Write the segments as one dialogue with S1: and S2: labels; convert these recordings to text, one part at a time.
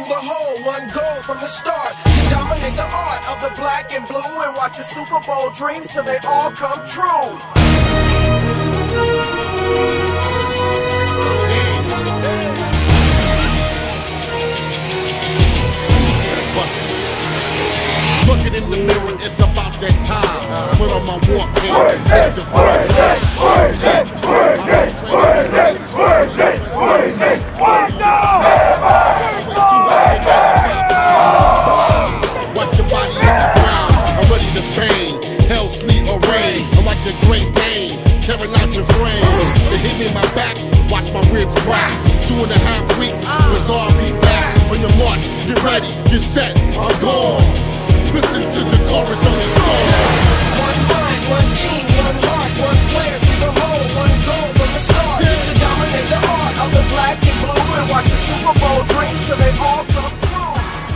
S1: the hole, one goal from the start to dominate the art of the black and blue and watch your Super Bowl dreams till they all come true.
S2: Looking in the mirror, it's about that time. Put on my war paint, hit the front line. Watch your body hit the ground. I'm ready to bang. Hell's fleet or rain. I'm like the Great Dane, tearing out your frame. They hit me in my back, watch my ribs crack. 2.5 weeks, it's all be back. On your march, get ready, get set, I'm gone. Listen to the chorus on this song.
S1: One mind, one team, one heart, one player to the whole, one goal from the start to dominate the art of the black and blue and watch your Super Bowl dreams till they all come true.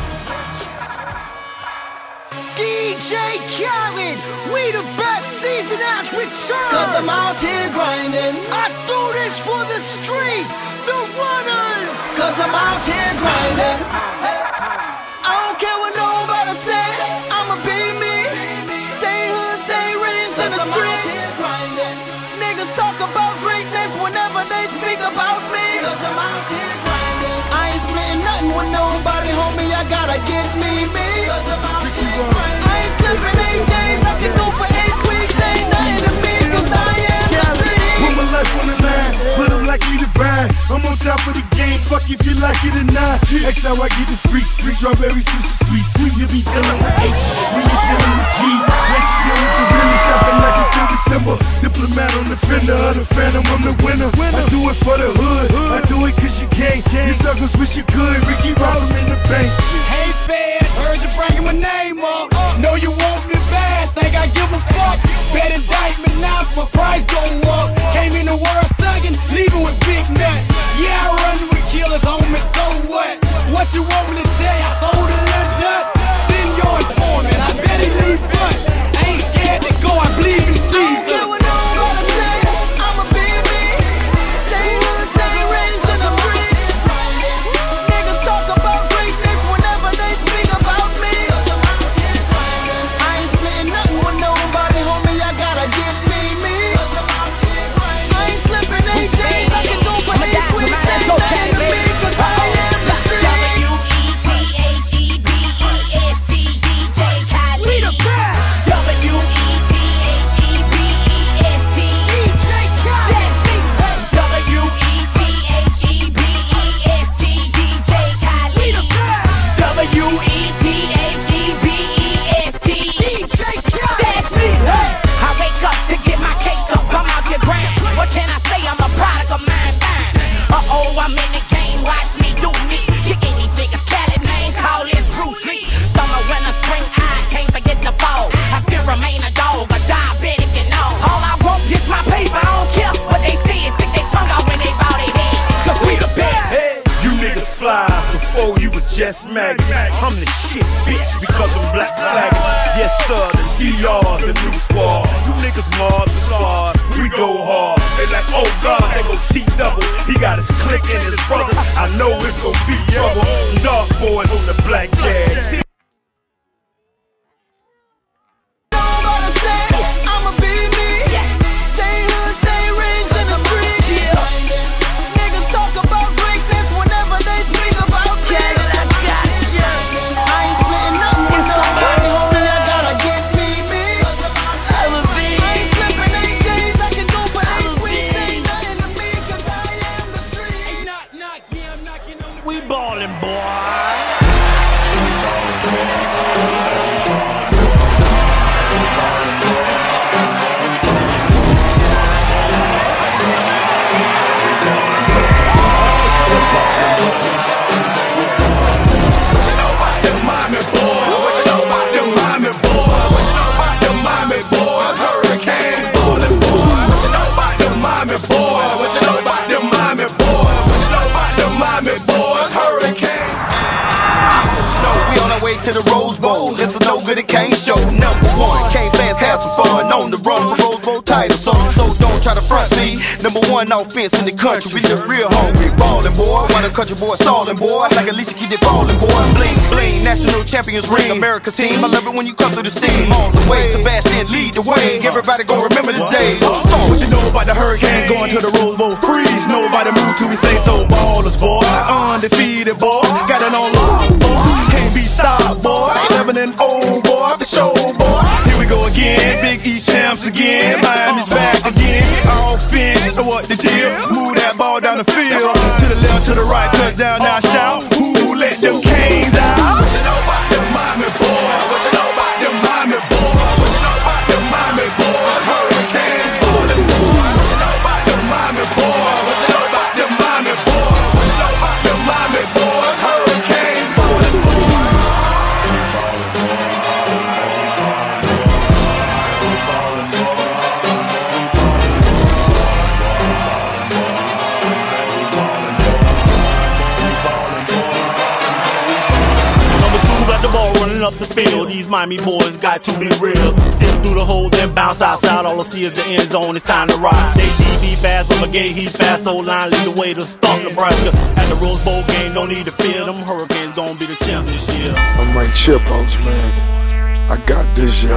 S3: DJ Khaled, we the best season has returned. Cause I'm out here grinding. I do this for the streets, the runners. Cause I'm out here grinding. I don't care what nobody say, I'ma be me. Stay hood, stay raised in the streets. Niggas talk about greatness whenever they speak about me. Cause I'm out here grinding. I ain't splitting nothing with nobody, homie, I gotta get me. Cause I'm out here grinding. I ain't slipping 8 days, I can go for 8 weeks. Ain't nothing to me, cause I am the street.
S4: Put my life on the line, put them like you divine. I'm on top of the game, fuck if you like it or not. X how I get the freaks, strawberry sushi sweet. You be dealing with H, when you dealing with G's. When she dealing with the really shopping like it's still December. Diplomat on the fender of the phantom, I'm the winner. I do it for the hood, I do it cause you can't. You suckers wish you could, Ricky Ross, I'm in the bank.
S5: Hey fans, heard you bringing my name up. Know you want me bad, think I give a fuck. Bet indictment now, my price go up. Came in the world thuggin', leaving with big nuts. Yeah, I run with killers, homie, so what? What you want me to tell you? I sold a little dust. Send your informant, I bet he leave bust. I ain't scared to go, I believe in Jesus.
S3: I don't care what nobody say, I'ma be me. Stay hood, stay raised in the streets. Niggas talk about greatness whenever they speak about me. I ain't splitting nothing with nobody, homie, I gotta get me. I ain't slipping 8 days, I can go for 8 weeks. Ain't nothing to me, cause I am the street. We the best.
S6: What can I say? I'm a product of mine. Uh-oh, I'm in the game, watch me do me. Kicking these niggas, Cali, man, call this Bruce Lee. Summer, winter, spring, I can't forget the fall. I still remain a dog, a diabetic and all. All I want is my paper, I don't care what they say. Stick their tongue out when they bow their head, cause we the best.
S4: Hey, you niggas fly before you was just maggots. I'm the shit, bitch, because I'm black flagging. Yes, sir, the DR's the new squad. You niggas Mars the stars, we go hard. They like, oh God, they go T-double. He got his clique and his brothers. I know it's gon' be trouble. Dark boys on the black jag.
S3: Nobody say, I'ma be me. Stay hood, stay raised in the streets. Niggas talk about greatness whenever they speak about me. I ain't splitting nothing with nobody, homie, I gotta get me. I ain't slipping 8 days, I can go for 8 weeks. Ain't nothing to me, cause I am the street.
S5: I'm knocking on the
S4: We ballin', boy.
S7: To the Rose Bowl, it's a no good, it can't show. #1, came fast, have some fun. On the run for Rose Bowl title. So don't try to front, see. Number one offense in the country, we the real hungry. Ballin', boy, while the country boy stallin', boy. Like at least you keep it fallin', boy. Bling, bling, national champions ring, America team. I love it when you come through the steam. All the way, Sebastian, lead the way. Everybody gon' remember the day.
S4: What you know about the Hurricanes going to the Rose Bowl? Freeze, nobody move till we say so. Ballers, boy, undefeated, boy. Got it on lock, boy. Can't be stopped, boy. 11-0, boy, for show, boy. Here we go again, Big East champs again. Miami's back again. Offense, so what the deal? Move that ball down the field. To the left, to the right, touchdown, now shout. Who let them Canes out? What you know about them Miami boy? What you know about them Miami boy? What you know about them Miami boy? Hurricanes ballin', boy. What you know about them Miami boy? What you know about them Miami boy? What you know about them Miami boys? Hurricanes ballin', boy.
S8: Up the field, these Miami boys got to be real. Dip through the hole, then bounce outside. All I see is the end zone. It's time to ride. They DB fast, but McGay he's fast. So line lead the way to start Nebraska. At the Rose Bowl game, don't need to fear. Them Hurricanes gonna be the champ this year.
S9: I'm like Chipmunks, man. I got this year.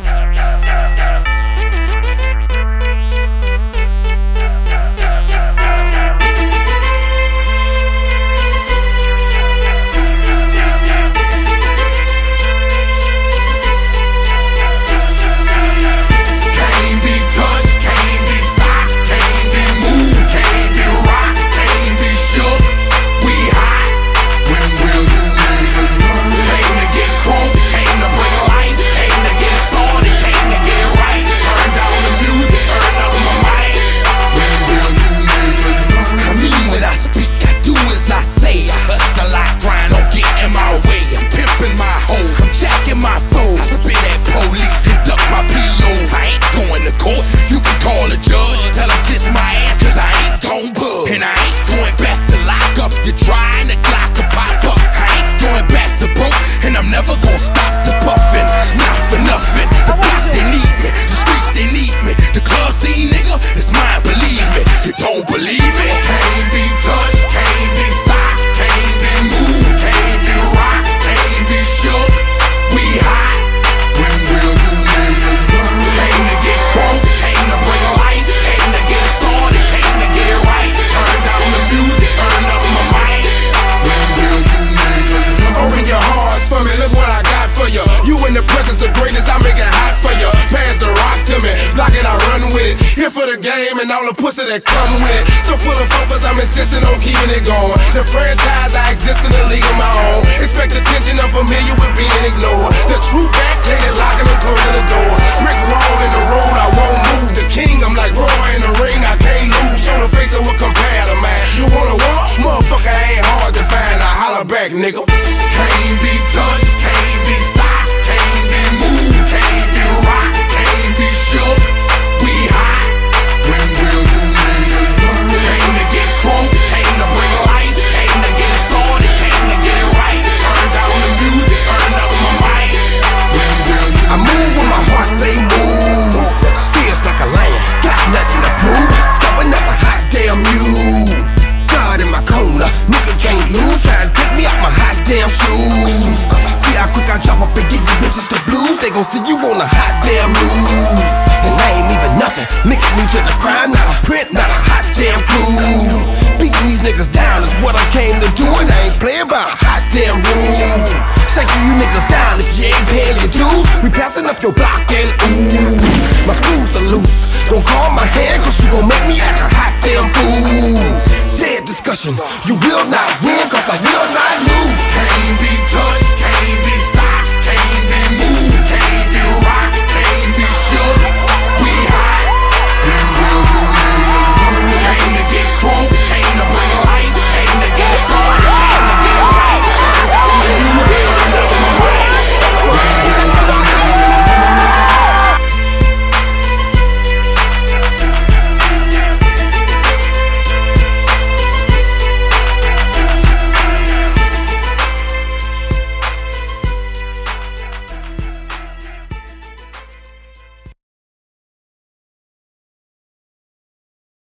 S10: And all the pussy that come with it. So full of focus, I'm insisting on keeping it going. The franchise, I exist in a league of my own. Expect attention, I'm familiar with being ignored. The true back, cleaning, locking and closing the door. Brick wall in the road, I won't move. The king, I'm like Roy in the ring, I can't lose. Show the face of what compare to man. You wanna walk? Motherfucker ain't hard to find. I holler back, nigga.
S2: Can't be touched, can't be stopped, can't be moved, can't be rocked, can't be shook. We hot. When will you niggas learn? Came to get crunk, came to bring life, came to get started, came to get it right. Turn down the music, turn up my mic. When will you
S10: I move when my heart say move. Feels like a lion, got nothing to prove. Stubborn as a hot damn mule. God in my corner, nigga can't lose. Try to take me out my hot damn shoes. See how quick I drop up and get you bitches the blues. They gon' see you on a hot damn news. And I ain't even nothing, linking me to the crime. Not a print, not a hot damn clue. Beating these niggas down is what I came to do. And I ain't playing by a hot damn rule. Shaking you niggas down if you ain't paying your dues. We passing up your block and ooh, my screws are loose. Don't call my hand cause you gon' make me act a hot damn fool. Dead discussion, you will not win.